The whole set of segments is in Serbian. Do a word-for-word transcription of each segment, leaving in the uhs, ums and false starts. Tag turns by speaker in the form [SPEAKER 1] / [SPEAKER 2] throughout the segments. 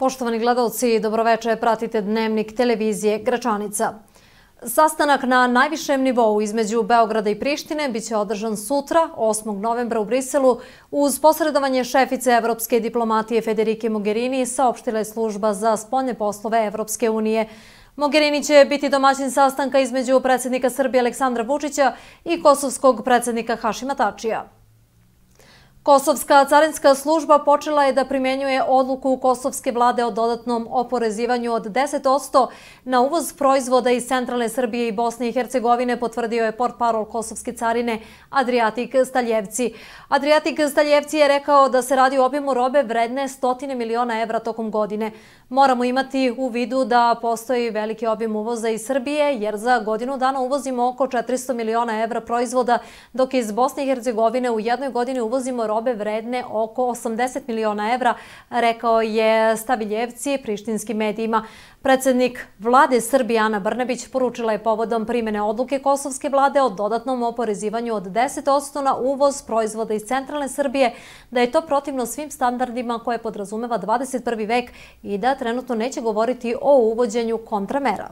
[SPEAKER 1] Poštovani gledalci, dobroveče, pratite Dnevnik televizije Gračanica. Sastanak na najvišem nivou između Beograda i Prištine biće održan sutra, osmog novembra u Briselu, uz posredovanje šefice evropske diplomatije Federike Mogherini, saopštila je služba za spoljne poslove Evropske unije. Mogherini će biti domaćin sastanka između predsjednika Srbije Aleksandra Vučića i kosovskog predsjednika Hašima Tačija. Kosovska carinska služba počela je da primjenjuje odluku kosovske vlade o dodatnom oporezivanju od deset posto na uvoz proizvoda iz centralne Srbije i Bosne i Hercegovine, potvrdio je portparol kosovske carine Adrijatik Staljevci. Adrijatik Staljevci je rekao da se radi o obimu robe vredne stotine miliona evra tokom godine. Moramo imati u vidu da postoji veliki obim uvoza iz Srbije, jer za godinu dana uvozimo oko četiristo miliona evra proizvoda, dok iz Bosne i Hercegovine u jednoj godini uvozimo robe vredne oko osamdeset miliona evra, rekao je Staljevci prištinskim medijima. Predsjednik vlade Srbije Ana Brnabić poručila je povodom primjene odluke kosovske vlade o dodatnom oporezivanju od deset posto na uvoz proizvoda iz centralne Srbije da je to protivno svim standardima koje podrazumeva dvadeset prvi vek i da trenutno neće govoriti o uvođenju kontramera.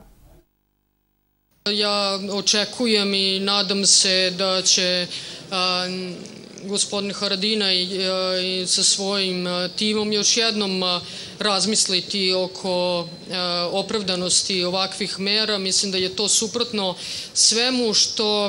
[SPEAKER 2] Ja očekujem i nadam se da će gospodin Haradinaj sa svojim timom još jednom razmisliti oko opravdanosti ovakvih mera. Mislim da je to suprotno svemu što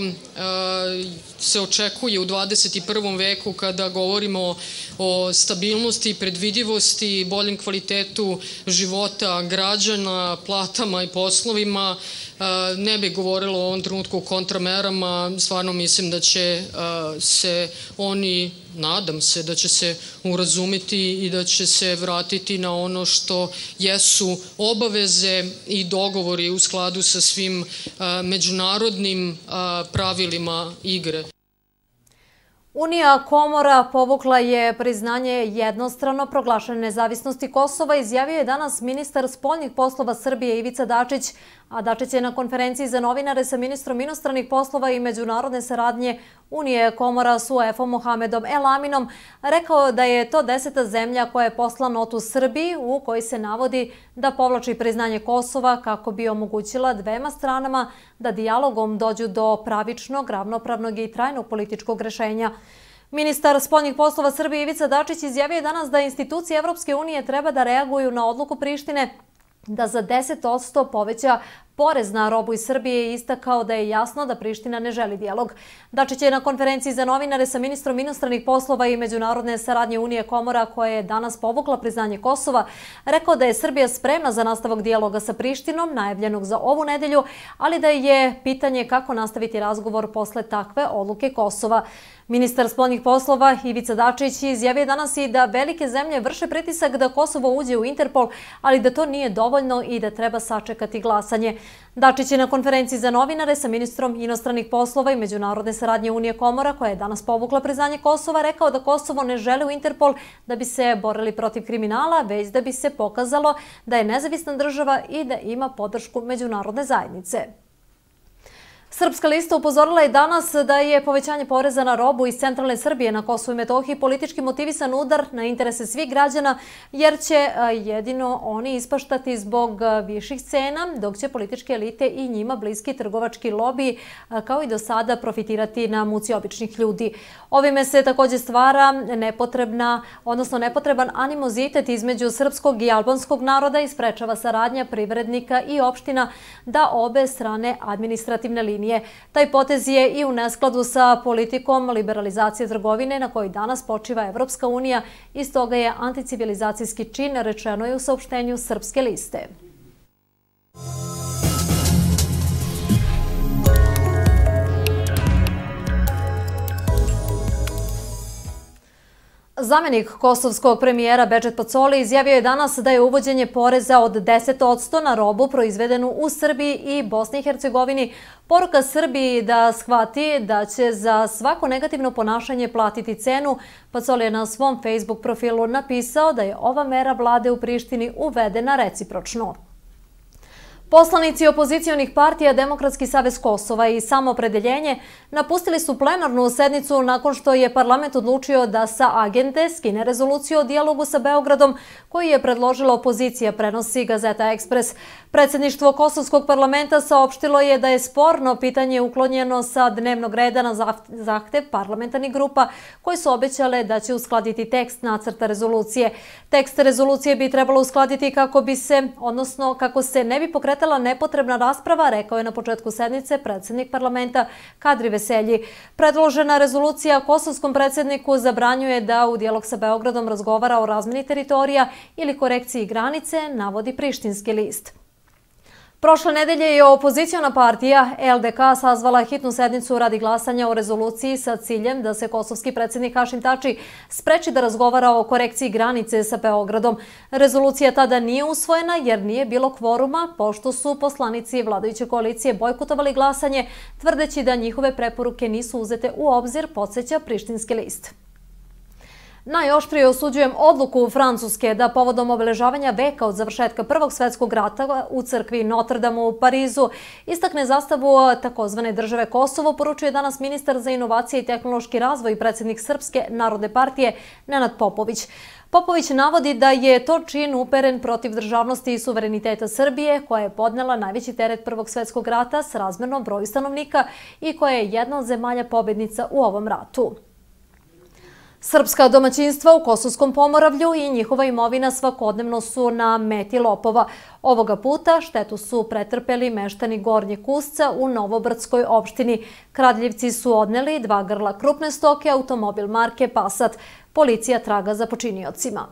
[SPEAKER 2] se očekuje u dvadeset prvom veku kada govorimo o stabilnosti, predvidivosti, boljem kvalitetu života građana, platama i poslovima. Ne bih govorila u ovom trenutku o kontramerama. Stvarno mislim da će se oni, nadam se da će se urazumiti i da će se vratiti na ono što jesu obaveze i dogovori u skladu sa svim međunarodnim pravilima igre.
[SPEAKER 1] Unija komora povukla je priznanje jednostrano proglašene nezavisnosti Kosova, izjavio je danas ministar spoljnih poslova Srbije Ivica Dačić, a Dačić je na konferenciji za novinare sa ministrom inostranih poslova i međunarodne saradnje Unije komora s U E F-om Mohamedom El Aminom rekao da je to deseta zemlja koja je poslala notu Srbiji u kojoj se navodi da povlači priznanje Kosova kako bi omogućila dvema stranama da dijalogom dođu do pravičnog, ravnopravnog i trajnog političkog rešenja. Ministar spoljnih poslova Srbije Ivica Dačić izjavio je danas da institucije Evropske unije treba da reaguju na odluku Prištine da za deset posto poveća porez na robu iz Srbije i istakao da je jasno da Priština ne želi dijalog. Dačić je na konferenciji za novinare sa ministrom inostranih poslova i međunarodne saradnje Unije komora, koja je danas povukla priznanje Kosova, rekao da je Srbija spremna za nastavak dijaloga sa Prištinom, najavljenog za ovu nedelju, ali da je pitanje kako nastaviti razgovor posle takve odluke Kosova. Ministar spoljnih poslova Ivica Dačić izjavio danas i da velike zemlje vrše pritisak da Kosovo uđe u Interpol, ali da to nije dovoljno i da treba sačekati glasanje. Dačić je na konferenciji za novinare sa ministrom inostranih poslova i međunarodne saradnje Unije komora, koja je danas povukla priznanje Kosova, rekao da Kosovo ne želi u Interpol da bi se borili protiv kriminala, već da bi se pokazalo da je nezavisna država i da ima podršku međunarodne zajednice. Srpska lista upozorila je danas da je povećanje poreza na robu iz centralne Srbije na Kosovu i Metohiji politički motivisan udar na interese svih građana, jer će jedino oni ispaštati zbog viših cena, dok će političke elite i njima bliski trgovački lobiji kao i do sada profitirati na muci običnih ljudi. Ovime se također stvara nepotrebna, odnosno nepotreban animozitet između srpskog i albanskog naroda i sprečava saradnja privrednika i opština da obe strane administrativne linije. Taj potez je i u neskladu sa politikom liberalizacije trgovine na kojoj danas počiva Evropska unija i stoga je anticivilizacijski čin, rečeno je u saopštenju Srpske liste. Zamenik kosovskog premijera Bedžet Pacoli izjavio je danas da je uvođenje poreza od deset posto na robu proizvedenu u Srbiji i Bosni i Hercegovini poruka Srbiji da shvati da će za svako negativno ponašanje platiti cenu. Pacoli je na svom Facebook profilu napisao da je ova mera vlade u Prištini uvedena recipročno. Poslanici opozicionih partija Demokratski savez Kosova i Samoopredeljenje napustili su plenarnu sednicu nakon što je parlament odlučio da sa agende skine rezoluciju o dijalogu sa Beogradom koju je predložila opozicija, prenosi Gazeta Ekspres. Predsjedništvo Kosovskog parlamenta saopštilo je da je sporno pitanje uklonjeno sa dnevnog reda na zahtev parlamentarnih grupa koje su obećale da će uskladiti tekst nacrta rezolucije. Tekst rezolucije bi trebalo uskladiti kako bi se, odnosno kako se ne bi pokretala nepotrebna rasprava, rekao je na početku sednice predsjednik parlamenta Kadri Veselji. Predložena rezolucija kosovskom predsjedniku zabranjuje da u dijalog sa Beogradom razgovara o razmeni teritorija ili korekciji granice, navodi Prištinski list. Prošle nedelje je opoziciona partija L D K sazvala hitnu sednicu radi glasanja o rezoluciji sa ciljem da se kosovski predsjednik Hašim Tači spreči da razgovara o korekciji granice sa Beogradom. Rezolucija tada nije usvojena jer nije bilo kvoruma, pošto su poslanici vladajuće koalicije bojkotovali glasanje, tvrdeći da njihove preporuke nisu uzete u obzir, podsjeća Prištinski list. Najoštrije osuđujem odluku Francuske da povodom obeležavanja veka od završetka Prvog svjetskog rata u crkvi Notre Dame u Parizu istakne zastavu takozvane države Kosovo, poručuje danas ministar za inovacije i tehnološki razvoj i predsjednik Srpske narodne partije Nenad Popović. Popović navodi da je to čin uperen protiv državnosti i suvereniteta Srbije, koja je podnela najveći teret Prvog svjetskog rata s razmjerno broju stanovnika i koja je jedna od zemalja pobjednica u ovom ratu. Srpska domaćinstva u Kosovskom Pomoravlju i njihova imovina svakodnevno su na meti lopova. Ovoga puta štetu su pretrpeli meštani Gornjeg Kusca u Novobrdskoj opštini. Kradljivci su odneli dva grla krupne stoke, automobil marke Passat. Policija traga za počiniocima.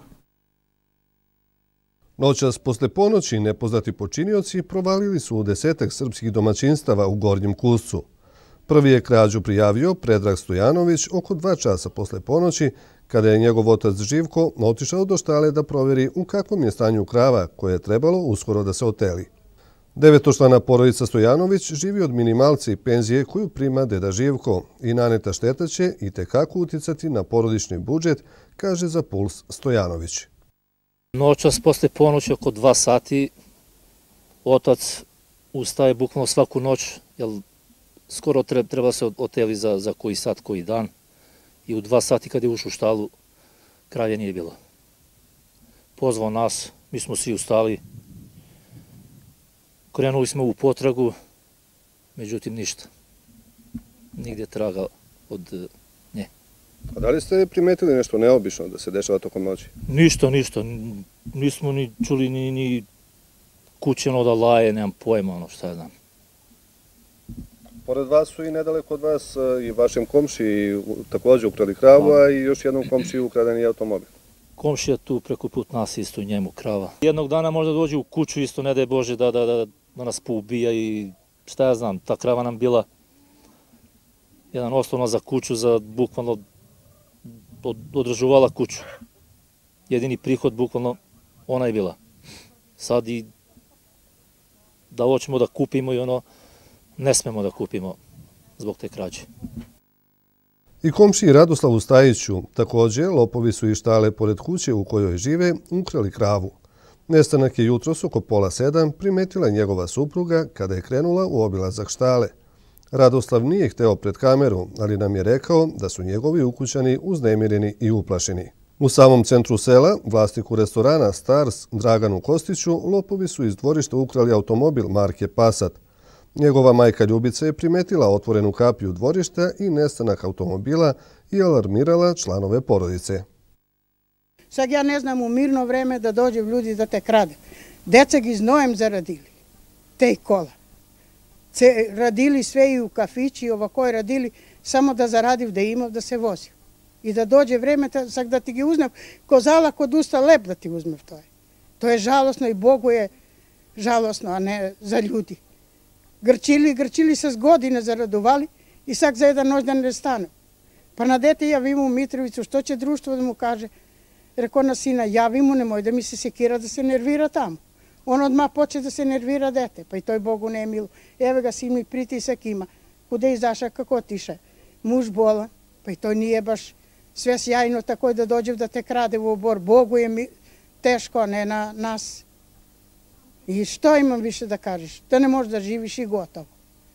[SPEAKER 3] Noćas posle ponoći nepoznati počinioci provalili su u desetak srpskih domaćinstava u Gornjem Kuscu. Prvi je krađu prijavio Predrag Stojanović oko dva časa posle ponoći, kada je njegov otac Živko otišao do štale da provjeri u kakvom je stanju krava koje je trebalo uskoro da se oteli. Devetočlana porodica Stojanović živi od minimalci i penzije koju prima deda Živko i naneta šteta će i tekako uticati na porodični budžet, kaže za Puls Stojanović.
[SPEAKER 4] Noćas posle ponoći oko dva sati otac ustaje bukvalno svaku noć, jer skoro treba se oteli za, za koji sat, koji dan. I u dva sati kad je ušao u štalu, kralja nije bilo. Pozvao nas, mi smo svi ustali. Krenuli smo u potragu, međutim ništa. Nigdje traga od nje.
[SPEAKER 3] A da li ste primetili nešto neobično da se dešava tokom noći?
[SPEAKER 4] Ništa, ništa. Nismo ni čuli ni, ni kućeno da laje, nemam pojma, ono šta ja znam.
[SPEAKER 3] Pored vas su i nedaleko od vas i vašem komšiji također ukrali kravu, a i još jednom komšiji ukraden je automobil.
[SPEAKER 4] Komšija tu preko put nas isto njemu krava. Jednog dana možda dođe u kuću isto, ne daj Bože, da, da, da, da nas poubija i šta ja znam, ta krava nam bila jedan osnovno za kuću, za bukvalno od, održavala kuću. Jedini prihod bukvalno ona je bila. Sad i da hoćemo da kupimo i ono, ne smemo da kupimo zbog te krađe.
[SPEAKER 3] I komšiji Radoslavu Stajiću, također, lopovi su iz štale pored kuće u kojoj žive ukrali kravu. Nestanak je jutros oko pola sedam primetila njegova supruga kada je krenula u obilazak štale. Radoslav nije hteo pred kameru, ali nam je rekao da su njegovi ukućani uznemireni i uplašeni. U samom centru sela, vlasniku restorana Stars Draganu Kostiću, lopovi su iz dvorišta ukrali automobil marke Passat. Njegova majka Ljubica je primetila otvorenu kapiju dvorišta i nestanak automobila i alarmirala članove porodice.
[SPEAKER 5] Sad ja ne znam u mirno vreme da dođe ljudi da te krade. Deca gi znojem zaradili, te kola. Ce, radili sve i u kafići, ovako je radili samo da zaradiv, da imao, da se vozi. I da dođe vreme sak da ti gi uzmem, ko zala kod usta lep da ti uzmem to je. To je žalosno i Bogu je žalosno, a ne za ljudi. Grčili, grčili se s godine zaradovali i sad za jedan noć da ne stane. Pa na dete javimo u Mitrovicu, što će društvo da mu kaže? Rekao na sina, javimo, nemoj da mi se sekira da se nervira tamo. On odmah poče da se nervira dete, pa i to je Bogu ne milu. Evo ga, sin mi pritisak ima. Kude izaša, kako otiše? Muž bolan, pa i to nije baš sve sjajno tako da dođe da te krade u obor. Bogu je mi teško, ne na nas. I što imam više da kažeš? Da ne možeš da živiš i gotovo.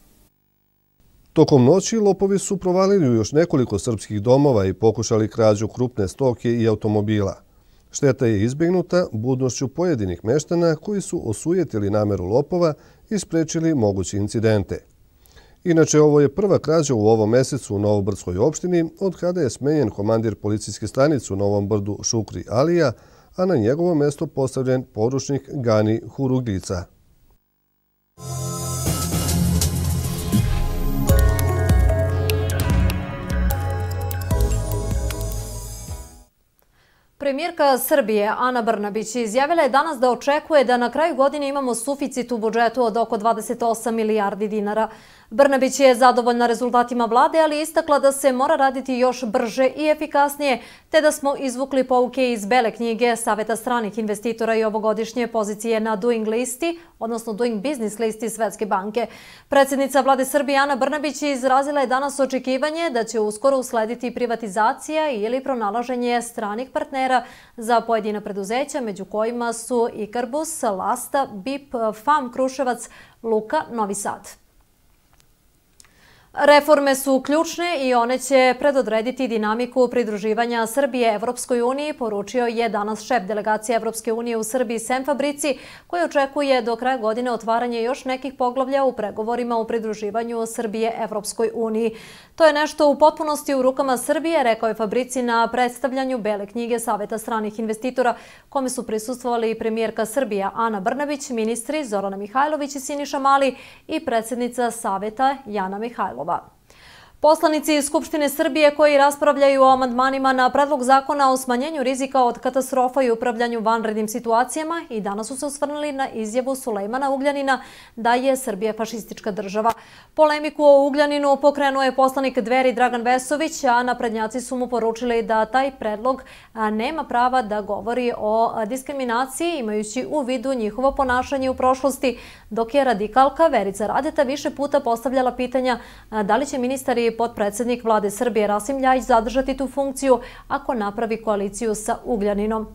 [SPEAKER 3] Tokom noći lopovi su provalili u još nekoliko srpskih domova i pokušali krađu krupne stoke i automobila. Šteta je izbjegnuta budnošću pojedinih meštana koji su osujetili nameru lopova i sprečili moguće incidente. Inače, ovo je prva krađa u ovom mesecu u Novobrdskoj opštini od kada je smenjen komandir policijske stanice u Novom Brdu Šukri Alija, a na njegovo mesto postavljen poručnik Gani Huruglica.
[SPEAKER 1] Premijerka Srbije Ana Brnabić izjavila je danas da očekuje da na kraju godine imamo suficit u budžetu od oko dvadeset osam milijardi dinara. Brnabić je zadovoljna rezultatima vlade, ali istakla da se mora raditi još brže i efikasnije, te da smo izvukli pouke iz Bele knjige Saveta stranih investitora i ovogodišnje pozicije na Doing listi, odnosno Doing Business listi Svetske banke. Predsjednica vlade Srbije Ana Brnabić izrazila je danas očekivanje da će uskoro uslediti privatizacija ili pronalaženje stranih partnera za pojedina preduzeća, među kojima su Ikarbus, Lasta, B I P, F A M Kruševac, Luka, Novi Sad. Reforme su ključne i one će predodrediti dinamiku pridruživanja Srbije Evropskoj uniji, poručio je danas šef delegacije Evropske unije u Srbiji Sem Fabrici, koji očekuje do kraja godine otvaranje još nekih poglavlja u pregovorima u pridruživanju Srbije Evropskoj uniji. To je nešto u potpunosti u rukama Srbije, rekao je Fabrici na predstavljanju Bele knjige Saveta stranih investitora, kome su prisustvovali premijerka Srbije Ana Brnabić, ministri Zorana Mihajlović i Siniša Mali i predsjednica Saveta Jana Mihajlova. Poslanici Skupštine Srbije koji raspravljaju o amandmanima na predlog zakona o smanjenju rizika od katastrofa i upravljanju vanrednim situacijama i danas su se osvrnuli na izjavu Sulejmana Ugljanina da je Srbija fašistička država. Polemiku o Ugljaninu pokrenuo je poslanik Dveri Dragan Vesović, a naprednjaci su mu poručili da taj predlog nema prava da govori o diskriminaciji imajući u vidu njihovo ponašanje u prošlosti, dok je radikalka Verica Radeta više puta postavljala pitanja da li će ministar i potpredsjednik vlade Srbije Rasim Ljajić zadržati tu funkciju ako napravi koaliciju sa Ugljaninom.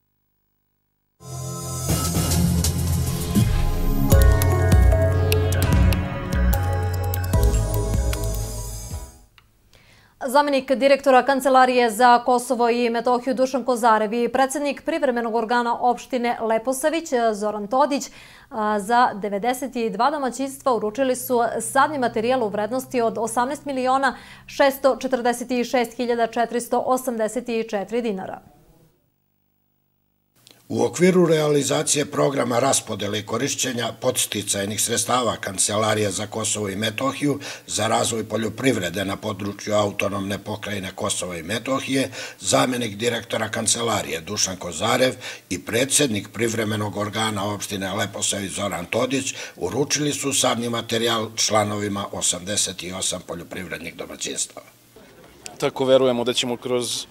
[SPEAKER 1] Zamenik direktora Kancelarije za Kosovo i Metohiju Dušan Kozarev i predsjednik privremenog organa opštine Leposavić Zoran Todić za devedeset dva domaćinstva uručili su sadni materijal u vrednosti od osamnaest miliona šesto četrdeset šest hiljada četiristo osamdeset četiri dinara.
[SPEAKER 6] U okviru realizacije programa raspodele i korišćenja podsticajnih sredstava Kancelarije za Kosovo i Metohiju za razvoj poljoprivrede na području autonomne pokrajine Kosova i Metohije, zamenik direktora Kancelarije Dušan Kozarev i predsjednik privremenog organa opštine Leposavić Zoran Todić uručili su sadni materijal članovima osamdeset osam poljoprivrednih domaćinstava.
[SPEAKER 7] Tako verujemo da ćemo kroz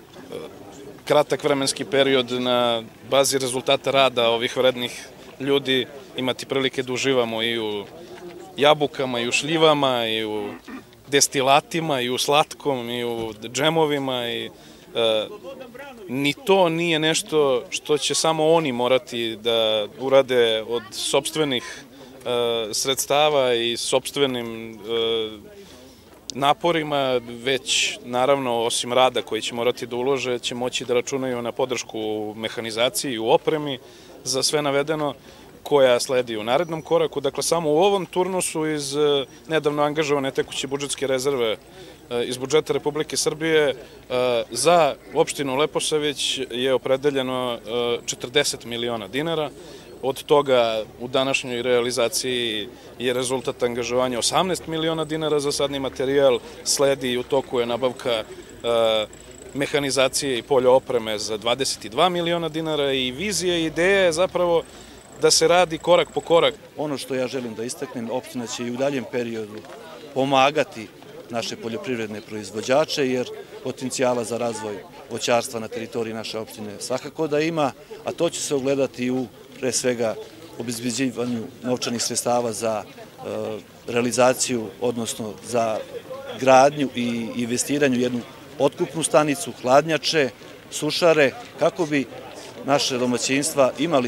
[SPEAKER 7] kratak vremenski period na bazi rezultata rada ovih vrednih ljudi imati prilike da uživamo i u jabukama, i u šljivama, i u destilatima, i u slatkom, i u džemovima. I, e, ni to nije nešto što će samo oni morati da urade od sopstvenih e, sredstava i sopstvenim e, naporima, već naravno osim rada koji će morati da ulože, će moći da računaju na podršku u mehanizaciji i u opremi za sve navedeno koja sledi u narednom koraku. Dakle, samo u ovom turnusu iz nedavno angažovane tekuće budžetske rezerve iz budžeta Republike Srbije za opštinu Leposavić je opredeljeno četrdeset miliona dinara. Od toga u današnjoj realizaciji je rezultat angažovanja osamnaest miliona dinara za sadni materijal, sledi i u toku je nabavka mehanizacije i polja opreme za dvadeset dva miliona dinara i vizija i ideja je zapravo da se radi korak po korak.
[SPEAKER 8] Ono što ja želim da istaknem, opština će i u daljem periodu pomagati naše poljoprivredne proizvođače, jer potencijala za razvoj voćarstva na teritoriji naše opštine svakako da ima, a to će se ogledati u pre svega obezbeđivanju novčanih sredstava za realizaciju, odnosno za gradnju i investiranju jednu otkupnu stanicu, hladnjače, sušare, kako bi naše domaćinstva imali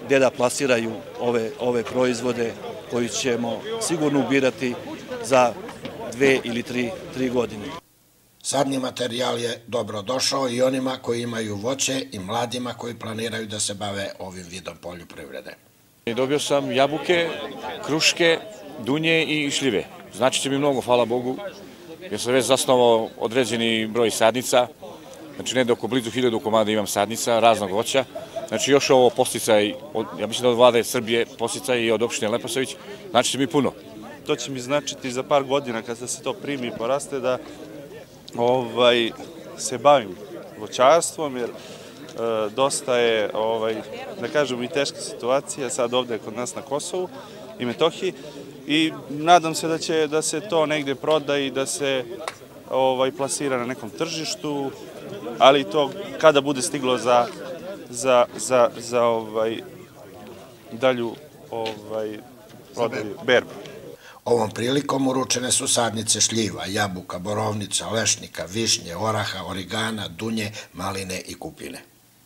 [SPEAKER 8] gde da plasiraju ove, ove proizvode koji ćemo sigurno ubirati za dve ili tri, tri godine.
[SPEAKER 6] Sadni materijal je dobro došao i onima koji imaju voće i mladima koji planiraju da se bave ovim vidom poljoprivrede.
[SPEAKER 9] Dobio sam jabuke, kruške, dunje i šljive. Znači će mi mnogo, hvala Bogu, jer sam već zasnovao određeni broj sadnica, znači negde oko blizu hiljadu komada imam sadnica, raznog voća. Znači još ovo posticaj, ja mislim da od vlade Srbije posticaj i od opštine Leposavić, znači će mi puno.
[SPEAKER 10] To će mi značiti za par godina kada se to primi i poraste da ovaj, se bavim voćarstvom, jer e, dosta je, ovaj, da kažemo, i teška situacija sad ovde kod nas na Kosovu i Metohiji i nadam se da će da se to negde proda i da se ovaj, plasira na nekom tržištu, ali to kada bude stiglo za, za, za, za ovaj, dalju ovaj, prodaju, berbu.
[SPEAKER 6] Ovom prilikom uručene su sadnice šljiva, jabuka, borovnica, lešnika, višnje, oraha, origana, dunje, maline i kupine.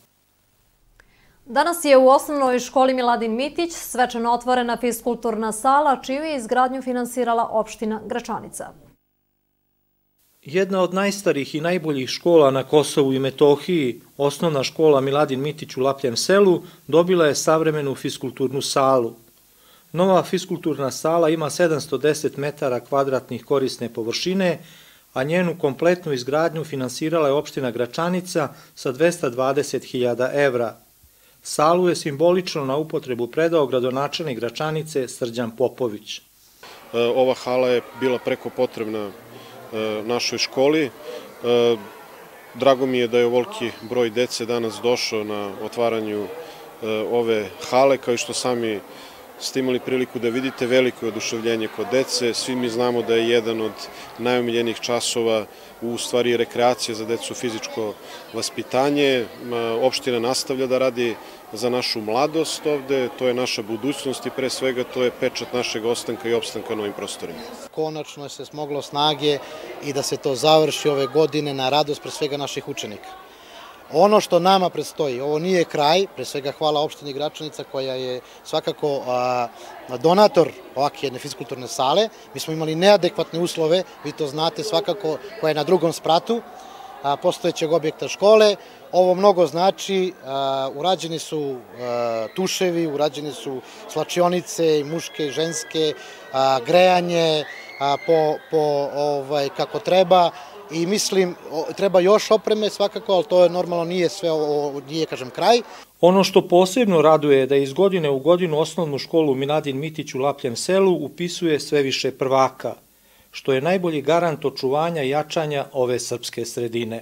[SPEAKER 1] Danas je u osnovnoj školi Miladin Mitić svečano otvorena fiskulturna sala, čiju je izgradnju finansirala opština Gračanica.
[SPEAKER 11] Jedna od najstarijih i najboljih škola na Kosovu i Metohiji, osnovna škola Miladin Mitić u Lapljem selu, dobila je savremenu fiskulturnu salu. Nova fiskulturna sala ima sedamsto deset metara kvadratnih korisne površine, a njenu kompletnu izgradnju finansirala je opština Gračanica sa dvesta dvadeset hiljada evra. Salu je simbolično na upotrebu predao gradonačelnik Gračanice Srđan Popović.
[SPEAKER 12] Ova hala je bila preko potrebna našoj školi. Drago mi je da je ovoliki broj dece danas došao na otvaranju ove hale, kao i što sami ste imali priliku da vidite, veliko je oduševljenje kod dece. Svi mi znamo da je jedan od najomiljenijih časova u stvari rekreacija za decu, fizičko vaspitanje. Opština nastavlja da radi za našu mladost ovde, to je naša budućnost i pre svega to je pečat našeg ostanka i opstanka na ovim prostorima.
[SPEAKER 13] Konačno se smoglo snage i da se to završi ove godine na radost pre svega naših učenika. Ono što nama predstoji, ovo nije kraj, pre svega hvala opštini Gračanica koja je svakako a, donator ovakve jedne fiskulturne sale. Mi smo imali neadekvatne uslove, vi to znate svakako, koja je na drugom spratu a, postojećeg objekta škole. Ovo mnogo znači, a, urađeni su a, tuševi, urađene su slačionice, muške i ženske, a, grejanje a, po, po ovaj, kako treba. I mislim, treba još opreme svakako, ali to je normalno nije sve, nije, kažem, kraj.
[SPEAKER 11] Ono što posebno raduje je da iz godine u godinu osnovnu školu Miladin Mitić u Lapljem selu upisuje sve više prvaka, što je najbolji garant očuvanja i jačanja ove srpske sredine.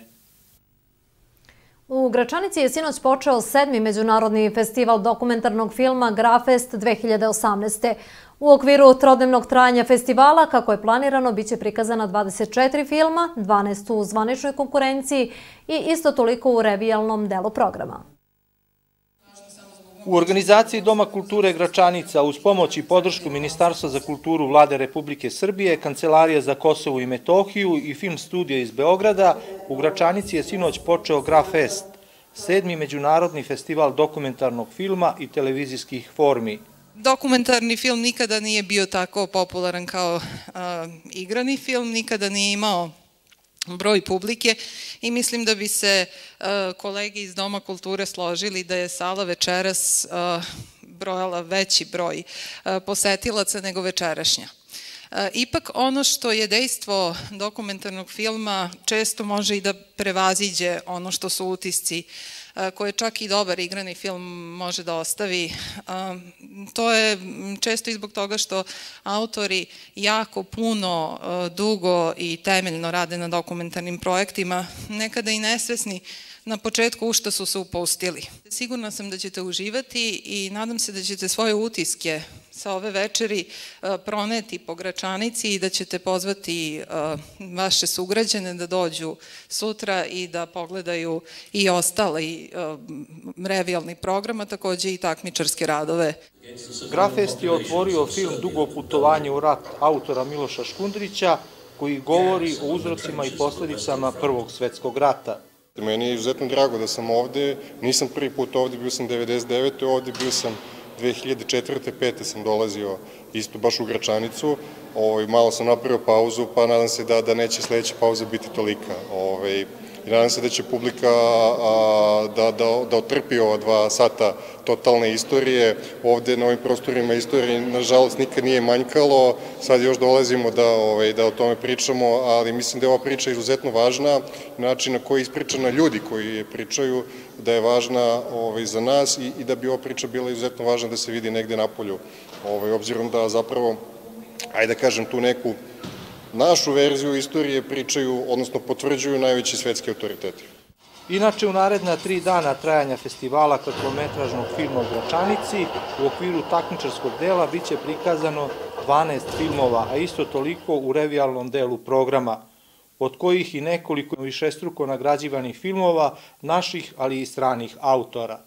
[SPEAKER 1] U Gračanici je sinoć počeo sedmi međunarodni festival dokumentarnog filma Grafest dve hiljade osamnaeste. U okviru trodnevnog trajanja festivala, kako je planirano, biće prikazana dvadeset četiri filma, dvanaest u zvaničnoj konkurenciji i isto toliko u revijalnom delu programa.
[SPEAKER 11] U organizaciji Doma kulture Gračanica uz pomoć i podršku Ministarstva za kulturu Vlade Republike Srbije, Kancelarija za Kosovo i Metohiju i Film studija iz Beograda, u Gračanici je sinoć počeo Grafest, sedmi međunarodni festival dokumentarnog filma i televizijskih formi.
[SPEAKER 14] Dokumentarni film nikada nije bio tako popularan kao a, igrani film, nikada nije imao broj publike i mislim da bi se a, kolege iz Doma kulture složili da je sala večeras a, brojala veći broj a, posetilaca nego večerašnja. A, ipak ono što je dejstvo dokumentarnog filma često može i da prevaziđe ono što su utisci koje čak i dobar igrani film može da ostavi. To je često i zbog toga što autori jako puno, dugo i temeljno rade na dokumentarnim projektima, nekada i nesvesni na početku u što su se upustili. Sigurna sam da ćete uživati i nadam se da ćete svoje utiske sa ove večeri proneti po Gračanici i da ćete pozvati vaše sugrađane da dođu sutra i da pogledaju i ostali revijalni program, a takođe i takmičarske radove.
[SPEAKER 11] Grafest je otvorio film Dugo putovanje u rat autora Miloša Škundrića, koji govori o uzrocima i posledicama Prvog svetskog rata.
[SPEAKER 15] Meni je izuzetno drago da sam ovde, nisam prvi put ovde, bio sam devedeset devete ovde, bio sam dve hiljade četvrte pete sam dolazio isto baš u Gračanicu, malo sam napravio pauzu, pa nadam se da neće sledeća pauza biti tolika. I nadam se da će publika da otrpi ova dva sata totalne istorije. Ovde na ovim prostorima istorije, nažalost, nikad nije manjkalo. Sad još dolazimo da o tome pričamo, ali mislim da je ova priča izuzetno važna. Način na koji je ispričana ljudi koji je pričaju, da je važna za nas i da bi ova priča bila izuzetno važna da se vidi negde napolju. Obzirom da zapravo, ajde da kažem, tu neku našu verziju istorije pričaju, odnosno potvrđuju najveći svetski autoriteti.
[SPEAKER 11] Inače, u naredna tri dana trajanja festivala kratkometražnog filma u Gračanici, u okviru takmičarskog dela biće prikazano dvanaest filmova, a isto toliko u revijalnom delu programa, od kojih i nekoliko višestruko nagrađivanih filmova naših, ali i stranih autora.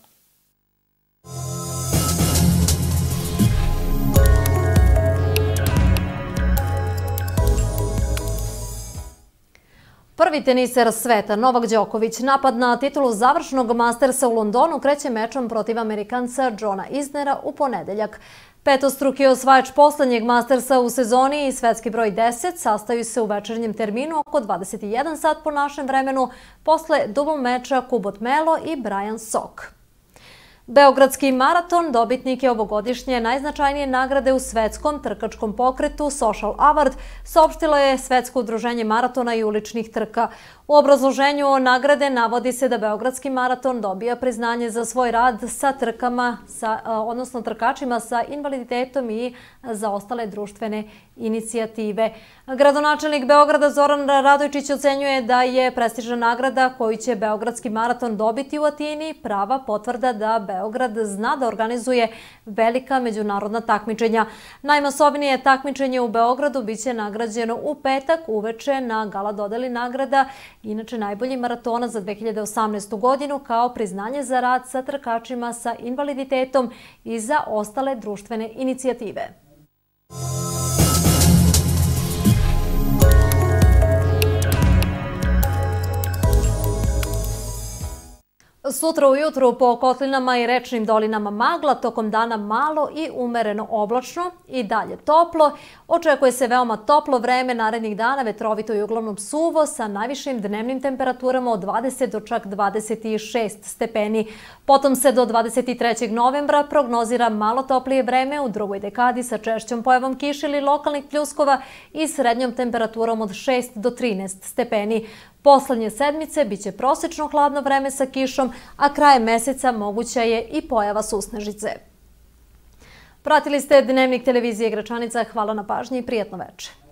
[SPEAKER 1] Prvi teniser sveta, Novak Đoković, napad na titulu završnog Mastersa u Londonu kreće mečom protiv Amerikanca Johna Isnera u ponedeljak. Petostruki osvajač poslednjeg Mastersa u sezoni i svetski broj deset sastaju se u večernjem terminu oko dvadeset jedan sat po našem vremenu posle dubl meča Kubot Melo i Brian Sok. Beogradski maraton dobitnik je ovogodišnje najznačajnije nagrade u svetskom trkačkom pokretu Social Award, saopštilo je Svetsko udruženje maratona i uličnih trka. U obrazloženju nagrade navodi se da Beogradski maraton dobija priznanje za svoj rad sa trkama, odnosno trkačima sa invaliditetom i za ostale društvene inicijative. Gradonačelnik Beograda Zoran Radojčić ocenjuje da je prestižna nagrada koju će Beogradski maraton dobiti u Atini prava potvrda da Beograd zna da organizuje velika međunarodna takmičenja. Najmasovnije takmičenje u Beogradu biće nagrađeno u petak uveče na gala dodeli nagrada, inače najbolji maratona za dve hiljade osamnaestu godinu kao priznanje za rad sa trkačima sa invaliditetom i za ostale društvene inicijative. Sutra ujutru po kotlinama i rečnim dolinama magla, tokom dana malo i umereno oblačno i dalje toplo. Očekuje se veoma toplo vreme narednih dana, vetrovito i uglavnom suvo sa najvišim dnevnim temperaturama od dvadeset do čak dvadeset šest stepeni. Potom se do dvadeset trećeg novembra prognozira malo toplije vreme u drugoj dekadi sa češćom pojavom kiše ili lokalnih pljuskova i srednjom temperaturom od šest do trinaest stepeni. Poslednje sedmice biće prosečno hladno vreme sa kišom, a krajem meseca moguća je i pojava susnežice. Pratili ste Dnevnik televizije Gračanica. Hvala na pažnji i prijatno veče.